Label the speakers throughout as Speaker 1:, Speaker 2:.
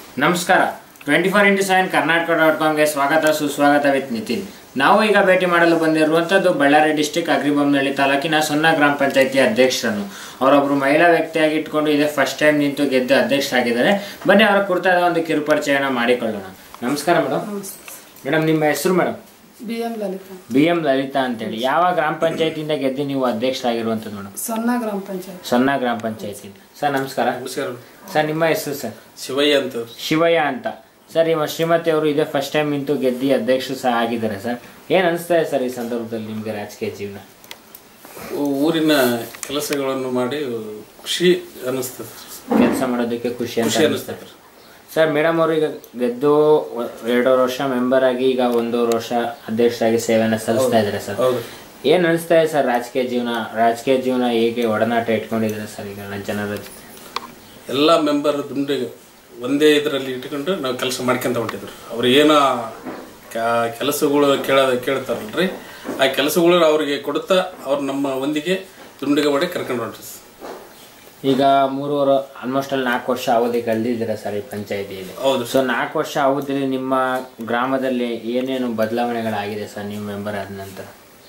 Speaker 1: ನಮಸ್ಕಾರ 24x7 ಕರ್ನಾಟಕ.comಗೆ ಸ್ವಾಗತ ಸುಸ್ವಾಗತ ವಿತ್ ನಿತಿನ್. ನಾವು ಈಗ ಭೇಟಿ ಮಾಡಲು ಬಂದಿರುವಂತದ್ದು ಬಳ್ಳಾರಿ ಡಿಸ್ಟ್ರಿಕ್ಟ್ ಅಗ್ರಿಬೊಮ್ಮನಹಳ್ಳಿ ತಾಲೂಕಿನ ಸೊನ್ನ ಗ್ರಾಮ ಪಂಚಾಯತಿ ಅಧ್ಯಕ್ಷರನ್ನು. ಅವರೊಬ್ಬರು ಮಹಿಳಾ ವ್ಯಕ್ತಿಯಾಗಿ ಇಟ್ಕೊಂಡು ಇದೇ ಫಸ್ಟ್ ಟೈಮ್ ನಿಂತು ಗೆದ್ದು ಅಧ್ಯಕ್ಷರಾಗಿದ್ದಾರೆ. ಬನ್ನಿ ಅವರ ಕುರಿತಾದ ಒಂದು ಕಿರುಪರಿಚಯನ ಮಾಡಿಕೊಳ್ಳೋಣ. ನಮಸ್ಕಾರ ಮೇಡಮ್. ಮೇಡಮ್ ನಿಮ್ಮ ಹೆಸರು ಮೇಡಮ್? BM ಲಲಿತಾ ಅಂತೇಳಿ. ಯಾವ ಗ್ರಾಮ ಪಂಚಾಯತಿಯಿಂದ ಗೆದ್ದು ನೀವು ಅಧ್ಯಕ್ಷರಾಗಿರುವಂಥದ್ದು ಮೇಡಮ್? ಸೊನ್ನ ಗ್ರಾಮ ಪಂಚಾಯತಿ. ಸರ್ ನಮಸ್ಕಾರ. ಸರ್ ನಿಮ್ಮ ಹೆಸರು? ಸರ್ ಶಿವಯ್ಯ ಅಂತ. ಸರ್ ನಿಮ್ಮ ಶ್ರೀಮತಿ ಅವರು ಇದೇ ಫಸ್ಟ್ ಟೈಮ್ ನಿಂತು ಗೆದ್ದು ಅಧ್ಯಕ್ಷರು ಸಹ ಆಗಿದ್ದಾರೆ. ಸರ್ ಏನು ಅನಿಸ್ತಾ ಇದೆ ಸರ್ ಈ ಸಂದರ್ಭದಲ್ಲಿ ನಿಮಗೆ ರಾಜಕೀಯ ಜೀವನ?
Speaker 2: ಊರಿನ ಕೆಲಸಗಳನ್ನು ಮಾಡಿ ಖುಷಿ ಅನಿಸ್ತದೆ.
Speaker 1: ಕೆಲಸ ಮಾಡೋದಕ್ಕೆ ಖುಷಿ ಅನಿಸ್ತದೆ. ಸರ್ ಮೇಡಮ್ ಅವರು ಈಗ ಗೆದ್ದು 2 ವರ್ಷ ಮೆಂಬರ್ ಆಗಿ ಈಗ 1 ವರ್ಷ ಅಧ್ಯಕ್ಷರಾಗಿ ಸೇವೆಯನ್ನು ಸಲ್ಲಿಸ್ತಾ ಇದ್ದಾರೆ. ಸರ್ ಏನು ಅನಿಸ್ತಾ ಇದೆ ಸರ್ ರಾಜಕೀಯ ಜೀವನ ಹೇಗೆ ಒಡನಾಟ ಇಟ್ಕೊಂಡಿದ್ದಾರೆ ಸರ್ ಈಗ ಜನರ ಜೊತೆ?
Speaker 2: ಎಲ್ಲ ಮೆಂಬರ್ ದುಂಡಿಗೆ ಒಂದೇ ಇದರಲ್ಲಿ ಇಟ್ಕೊಂಡು ನಾವು ಕೆಲಸ ಮಾಡ್ಕೊಂತ ಹೊಂಟಿದ್ರು. ಅವ್ರು ಏನೋ ಕೆಲಸಗಳು ಕೇಳ್ತಾರಲ್ರಿ, ಆ ಕೆಲಸಗಳು ಅವ್ರಿಗೆ ಕೊಡುತ್ತಾ ಅವ್ರು ನಮ್ಮ ಒಂದಿಗೆ ದುಂಡಿಗೆ ಮಾಡಿ ಕರ್ಕೊಂಡು ಹೊಂಟ್ರಿ.
Speaker 1: ಈಗ 3 ಆಲ್ಮೋಸ್ಟ್ ಅಲ್ಲಿ 4 ವರ್ಷ ಅವಧಿ ಕಳೆದಿದ್ದೀರಾ ಸರ್ ಈ ಪಂಚಾಯತಿಯಲ್ಲಿ.
Speaker 2: ಹೌದು.
Speaker 1: ಸೊ 4 ವರ್ಷ ಅವಧಿಯಲ್ಲಿ ನಿಮ್ಮ ಗ್ರಾಮದಲ್ಲಿ ಏನೇನು ಬದಲಾವಣೆಗಳಾಗಿದೆ ಸರ್ ನೀವು ಮೆಂಬರ್ ಆದ ನಂತರ?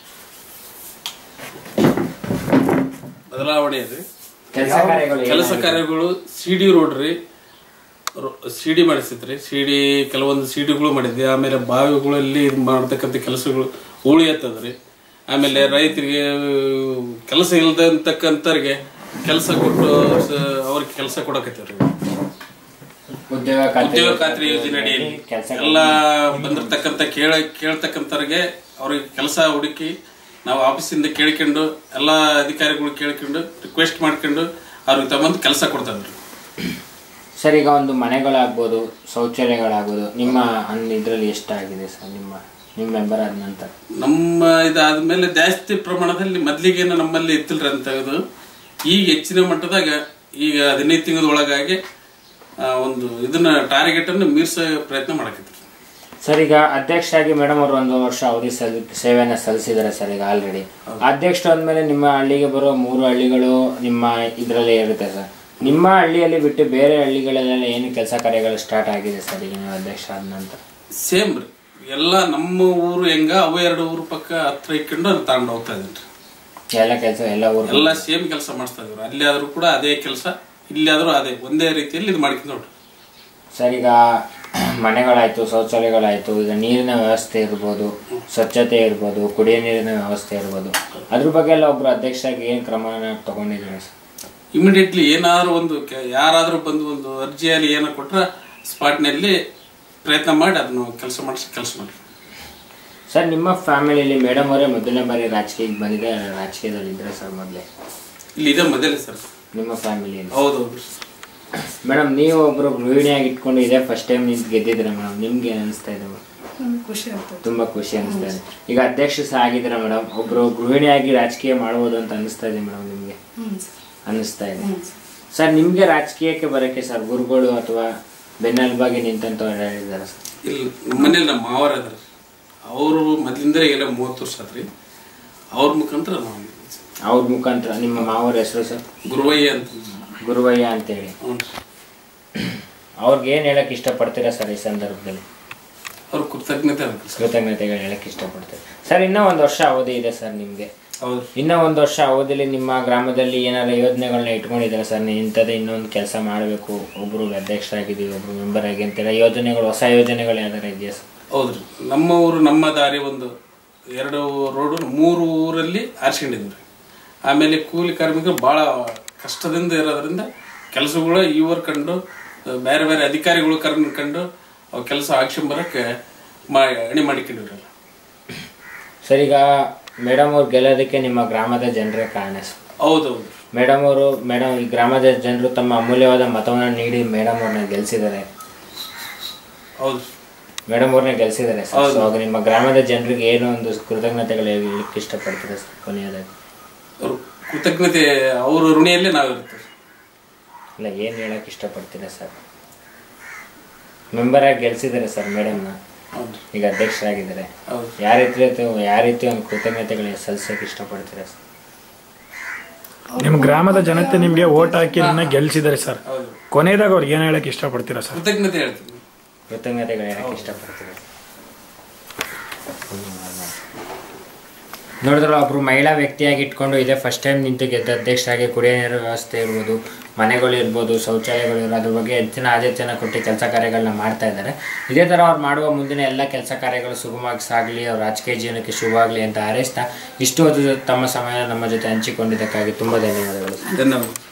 Speaker 2: ಬದಲಾವಣೆ ರೀ, ಕೆಲಸ ಕಾರ್ಯಗಳು CD ರೋಡ್ ರೀ, CD ಮಾಡಿಸಿದ್ರಿ. ಕೆಲವೊಂದು CDಗಳು ಮಾಡಿದ್ವಿ. ಆಮೇಲೆ ಬಾವಿಗಳಲ್ಲಿ ಮಾಡ್ತಕ್ಕಂಥ ಕೆಲಸಗಳು ಉಳಿ ಎತ್ತದ್ರಿ. ಆಮೇಲೆ ರೈತರಿಗೆ ಕೆಲಸ ಇಲ್ದಂತಕ್ಕಂಥವ್ರಿಗೆ ಕೆಲಸ ಕೊಟ್ಟು ಅವ್ರಿಗೆ ಕೆಲಸ ಕೊಡಕತ್ತೀವ್ರಿ. ಉದ್ಯೋಗ ಖಾತ್ರಿ ಯೋಜನೆ ಅಡಿಯಲ್ಲಿ ಎಲ್ಲ ಬಂದಿರ್ತಕ್ಕಂಥ ಕೇಳ್ತಕ್ಕಂಥವ್ರಿಗೆ ಅವ್ರಿಗೆ ಕೆಲಸ ಹುಡುಕಿ ನಾವು ಆಫೀಸಿಂದ ಕೇಳ್ಕೊಂಡು ಎಲ್ಲ ಅಧಿಕಾರಿಗಳು ಕೇಳ್ಕೊಂಡು ರಿಕ್ವೆಸ್ಟ್ ಮಾಡ್ಕೊಂಡು ಅವ್ರಿಗೆ ತಗೊಂಡು ಕೆಲಸ ಕೊಡ್ತಾವ್ರಿ.
Speaker 1: ಸರ್ ಈಗ ಒಂದು ಮನೆಗಳಾಗ್ಬೋದು, ಶೌಚಾಲಯಗಳಾಗ್ಬೋದು, ನಿಮ್ಮ ಇದರಲ್ಲಿ ಎಷ್ಟಾಗಿದೆ ಸರ್ ನಿಮ್ಮ ಮೆಂಬರ್ ಆದ ನಂತರ?
Speaker 2: ನಮ್ಮ ಇದಾದ್ಮೇಲೆ ಜಾಸ್ತಿ ಪ್ರಮಾಣದಲ್ಲಿ ಮೊದ್ಲಿಗೇನು ನಮ್ಮಲ್ಲಿ ಇತ್ತಿಲ್ರಿ ಅಂತ ಇದು. ಈಗ ಹೆಚ್ಚಿನ ಮಟ್ಟದಾಗ ಈಗ 15 ತಿಂಗಳ ಒಳಗಾಗಿ ಒಂದು ಇದನ್ನ ಟಾರ್ಗೆಟ್ ಅನ್ನು ಮೀರಿಸೋ ಪ್ರಯತ್ನ ಮಾಡಕತ್ತೀವಿ.
Speaker 1: ಸರ್ ಈಗ ಅಧ್ಯಕ್ಷರಾಗಿ ಮೇಡಮ್ ಅವರು 1 ವರ್ಷ ಅವಧಿ ಸೇವೆಯನ್ನು ಸಲ್ಲಿಸಿದ್ದಾರೆ ಸರ್ ಈಗ ಆಲ್ರೆಡಿ. ಅಧ್ಯಕ್ಷರು ಅಂದಮೇಲೆ ನಿಮ್ಮ ಹಳ್ಳಿಗೆ ಬರೋ 3 ಹಳ್ಳಿಗಳು ನಿಮ್ಮ ಇದರಲ್ಲೇ ಇರುತ್ತೆ ಸರ್. ನಿಮ್ಮ ಹಳ್ಳಿಯಲ್ಲಿ ಬಿಟ್ಟು ಬೇರೆ ಹಳ್ಳಿಗಳಲ್ಲೆಲ್ಲ ಏನು ಕೆಲಸ ಕಾರ್ಯಗಳು ಸ್ಟಾರ್ಟ್ ಆಗಿದೆ ಸರ್ ಈಗ ನೀವು ಅಧ್ಯಕ್ಷ ಆದ ನಂತರ?
Speaker 2: ಸೇಮ್ ರೀ, ಎಲ್ಲ ನಮ್ಮ ಊರು ಹೆಂಗ ಅವು 2 ಊರು ಪಕ್ಕ ಹತ್ರ ಇಟ್ಕೊಂಡು ತಗೊಂಡು ಹೋಗ್ತಾ ಇದ್ದೀನಿ.
Speaker 1: ಎಲ್ಲ ಊರು
Speaker 2: ಎಲ್ಲ ಸೇಮ್ ಕೆಲಸ ಮಾಡಿಸ್ತಾ ಇದ್ರು. ಅಲ್ಲಿ ಆದ್ರೂ ಕೂಡ ಅದೇ ಕೆಲಸ, ಇಲ್ಲಿ ಆದ್ರೂ ಅದೇ ಒಂದೇ ರೀತಿಯಲ್ಲಿ ಇದು ಮಾಡ್ಕೊಂಡು ನೋಡ್ರಿ.
Speaker 1: ಸರ್ ಈಗ ಮನೆಗಳಾಯ್ತು, ಶೌಚಾಲಯಗಳಾಯ್ತು, ಈಗ ನೀರಿನ ವ್ಯವಸ್ಥೆ ಇರ್ಬೋದು, ಸ್ವಚ್ಛತೆ ಇರ್ಬೋದು, ಕುಡಿಯೋ ನೀರಿನ ವ್ಯವಸ್ಥೆ ಇರ್ಬೋದು, ಅದ್ರ ಬಗ್ಗೆ ಎಲ್ಲ ಒಬ್ರು ಅಧ್ಯಕ್ಷರಾಗಿ ಏನು ಕ್ರಮನ ತಗೊಂಡಿದ್ದಾರೆ ಸರ್?
Speaker 2: ಇಮಿಡಿಯೇಟ್ಲಿ ಏನಾದ್ರು ಒಂದು ಯಾರಾದ್ರೂ ಬಂದು ಒಂದು ಅರ್ಜಿಯಲ್ಲಿ ಏನೋ ಕೊಟ್ರೆ ಸ್ಪಾಟ್ನಲ್ಲಿ ಪ್ರಯತ್ನ ಮಾಡಿ ಅದನ್ನು ಕೆಲಸ ಮಾಡಿ.
Speaker 1: ಸರ್ ನಿಮ್ಮ ಫ್ಯಾಮಿಲಿಯಲ್ಲಿ ಮೇಡಮ್ ಅವರೇ ಮೊದಲನೇ ಬಾರಿ ರಾಜಕೀಯಕ್ಕೆ ಬಂದಿದೆ, ರಾಜಕೀಯದಲ್ಲಿ ಇದ್ರೆ ಸರ್ ಮೊದಲೇ?
Speaker 2: ಇಲ್ಲಿ ಇದೆ ಮೊದಲೇ ಸರ್
Speaker 1: ನಿಮ್ಮ ಫ್ಯಾಮಿಲಿಯಲ್ಲಿ.
Speaker 2: ಹೌದು
Speaker 1: ಮೇಡಮ್, ನೀವು ಒಬ್ರು ಗೃಹಿಣಿಯಾಗಿ ಇಟ್ಕೊಂಡು ಇದೇ ಫಸ್ಟ್ ಟೈಮ್ ನಿಂತು ಗೆದ್ದಿದ್ದೀರಾ ಮೇಡಮ್, ನಿಮ್ಗೆ ಏನು ಅನಿಸ್ತಾ ಇದೆ? ತುಂಬಾ ಖುಷಿ ಅನಿಸ್ತಾ ಇದೆ. ಈಗ ಅಧ್ಯಕ್ಷ ಸಹ ಆಗಿದ್ದೀರಾ ಮೇಡಮ್, ಒಬ್ರು ಗೃಹಿಣಿಯಾಗಿ ರಾಜಕೀಯ ಮಾಡ್ಬೋದು ಅಂತ ಅನಿಸ್ತಾ ಇದೆ ಮೇಡಮ್ ನಿಮ್ಗೆ? ಅನಿಸ್ತಾ ಇದೆ. ಸರ್ ನಿಮ್ಗೆ ರಾಜಕೀಯಕ್ಕೆ ಬರೋಕ್ಕೆ ಸರ್ ಗುರುಗಳು ಅಥವಾ ಬೆನ್ನೆಲುಬಾಗಿ ನಿಂತಂತವ್ರು ಹೇಳಿದ್ದಾರೆ ಸರ್?
Speaker 2: ಇಲ್ಲಿ ಮನೇಲಿ ನಮ್ಮ ಮಾವರ ಅದ್ರ, ಅವರು ಮೊದಲಿಂದ ಎಲ್ಲ 30 ವರ್ಷ ಆತ್ರಿ. ಅವ್ರ ಮುಖಾಂತರ
Speaker 1: ನಿಮ್ಮ ಮಾವರ ಹೆಸರು ಸರ್? ಗುರುವಯ್ಯ ಅಂತೇಳಿ. ಅವ್ರಿಗೆ ಏನು ಹೇಳಕ್ ಇಷ್ಟಪಡ್ತೀರಾ ಸರ್ ಈ ಸಂದರ್ಭದಲ್ಲಿ?
Speaker 2: ಅವ್ರ
Speaker 1: ಕೃತಜ್ಞತೆಗಳು ಹೇಳಕ್ ಇಷ್ಟಪಡ್ತೀರಾ ಸರ್? ಇನ್ನೂ 1 ವರ್ಷ ಅವಧಿ ಇದೆ ಸರ್ ನಿಮ್ಗೆ. ಇನ್ನೂ 1 ವರ್ಷ ಅವಧಿಯಲ್ಲಿ ನಿಮ್ಮ ಗ್ರಾಮದಲ್ಲಿ ಏನಾದ್ರು ಯೋಜನೆಗಳನ್ನ ಇಟ್ಕೊಂಡಿದ್ದಾರೆ ಸರ್? ಇಂಥದ್ದೇ ಇನ್ನೊಂದು ಕೆಲಸ ಮಾಡಬೇಕು, ಒಬ್ರು ಅಧ್ಯಕ್ಷರಾಗಿದ್ದೀವಿ, ಒಬ್ರು ಮೆಂಬರ್ ಆಗಿ ಅಂತೇಳಿ ಯೋಜನೆಗಳು, ಹೊಸ ಯೋಜನೆಗಳು ಯಾವ್ದಾರ ಇದೆಯಾ ಸರ್?
Speaker 2: ಹೌದ್ರಿ, ನಮ್ಮ ಊರು ನಮ್ಮ ದಾರಿ ಒಂದು 2 ರೋಡು 3 ಊರಲ್ಲಿ ಆರಿಸ್ಕೊಂಡಿದ್ವಿ. ಆಮೇಲೆ ಕೂಲಿ ಕಾರ್ಮಿಕರು ಭಾಳ ಕಷ್ಟದಿಂದ ಇರೋದ್ರಿಂದ ಕೆಲಸಗಳು ಇವರು ಕಂಡು ಬೇರೆ ಬೇರೆ ಅಧಿಕಾರಿಗಳು ಕಂಡು ಅವು ಕೆಲಸ ಹಾಕ್ಸ್ಕೊಂಬರಕ್ಕೆ ಅಣಿ ಮಾಡಿಕೊಂಡಿರಲ್ಲ
Speaker 1: ಸರ್. ಈಗ ಮೇಡಮ್ ಅವ್ರು ಗೆಲ್ಲೋದಕ್ಕೆ ನಿಮ್ಮ ಗ್ರಾಮದ ಜನರೇ ಕಾರಣ ಸರ್?
Speaker 2: ಹೌದೌದು.
Speaker 1: ಮೇಡಮ್ ಈ ಗ್ರಾಮದ ಜನರು ತಮ್ಮ ಅಮೂಲ್ಯವಾದ ಮತವನ್ನು ನೀಡಿ ಮೇಡಮ್ ಅವ್ರನ್ನ ಗೆಲ್ಸಿದ್ದಾರೆ.
Speaker 2: ಹೌದು,
Speaker 1: ಮೇಡಮ್ ಅವ್ರನ್ನ ಗೆಲ್ಸಿದ್ದಾರೆ ಸರ್. ಸೊ ನಿಮ್ಮ ಗ್ರಾಮದ ಜನರಿಗೆ ಏನೋ ಒಂದು ಕೃತಜ್ಞತೆಗಳು ಹೇಳಲಿಕ್ಕೆ ಇಷ್ಟಪಡ್ತೀರಾ ಸರ್ ಕೊನೆಯದಾಗಿ?
Speaker 2: ಕೃತಜ್ಞತೆ ಅವ್ರ ಋಣಿಯಲ್ಲೇ ನಾವಿರ್ತೀವಿ.
Speaker 1: ಇಲ್ಲ, ಏನು ಹೇಳಕ್ ಇಷ್ಟಪಡ್ತೀರಾ ಸರ್? ಮೆಂಬರ್ ಆಗಿ ಗೆಲ್ಸಿದ್ದಾರೆ ಸರ್ ಮೇಡಮ್ನ, ಈಗ ಅಧ್ಯಕ್ಷರಾಗಿದ್ದಾರೆ. ಯಾವ ರೀತಿ ಒಂದು ಕೃತಜ್ಞತೆಗಳು ಸಲ್ಲಿಸಕ್ಕೆ ಇಷ್ಟಪಡ್ತೀರಾ ಸರ್?
Speaker 3: ನಿಮ್ಮ ಗ್ರಾಮದ ಜನತೆ ನಿಮಗೆ ವೋಟ್ ಹಾಕಿ ಗೆಲ್ಸಿದ್ದಾರೆ ಸರ್. ಕೊನೆಯದಾಗ ಅವ್ರಿಗೆ ಏನು ಹೇಳಕ್ಕೆ ಇಷ್ಟಪಡ್ತೀರಾ ಸರ್?
Speaker 2: ಕೃತಜ್ಞತೆ ಹೇಳ್ತೀನಿ.
Speaker 1: ಕೃತಜ್ಞತೆಗಳು ಹೇಳಕ್ಕೆ ಇಷ್ಟಪಡ್ತೀವಿ. ನೋಡಿದ್ರೆ ಒಬ್ಬರು ಮಹಿಳಾ ವ್ಯಕ್ತಿಯಾಗಿ ಇಟ್ಕೊಂಡು ಇದೇ ಫಸ್ಟ್ ಟೈಮ್ ನಿಂತು ಗೆದ್ದ ಅಧ್ಯಕ್ಷರಾಗಿ ಕುಡಿಯೋ ನೀರು ವ್ಯವಸ್ಥೆ ಇರ್ಬೋದು, ಮನೆಗಳು ಇರ್ಬೋದು, ಶೌಚಾಲಯಗಳು ಇರೋ ಅದ್ರ ಬಗ್ಗೆ ಹೆಚ್ಚಿನ ಆದ್ಯತೆಯನ್ನು ಕೊಟ್ಟು ಕೆಲಸ ಕಾರ್ಯಗಳನ್ನ ಮಾಡ್ತಾ ಇದ್ದಾರೆ. ಇದೇ ಥರ ಅವ್ರು ಮಾಡುವ ಮುಂದಿನ ಎಲ್ಲ ಕೆಲಸ ಕಾರ್ಯಗಳು ಸುಗಮವಾಗಿ ಸಾಗಲಿ, ಅವ್ರ ರಾಜಕೀಯ ಜೀವನಕ್ಕೆ ಶುಭವಾಗಲಿ ಅಂತ ಹಾರೈಸ್ತಾ ಇಷ್ಟು ಹೊತ್ತು ತಮ್ಮ ಸಮಯ ನಮ್ಮ ಜೊತೆ ಹಂಚಿಕೊಂಡಿದ್ದಕ್ಕಾಗಿ ತುಂಬ ಧನ್ಯವಾದಗಳು.
Speaker 2: ಧನ್ಯವಾದ.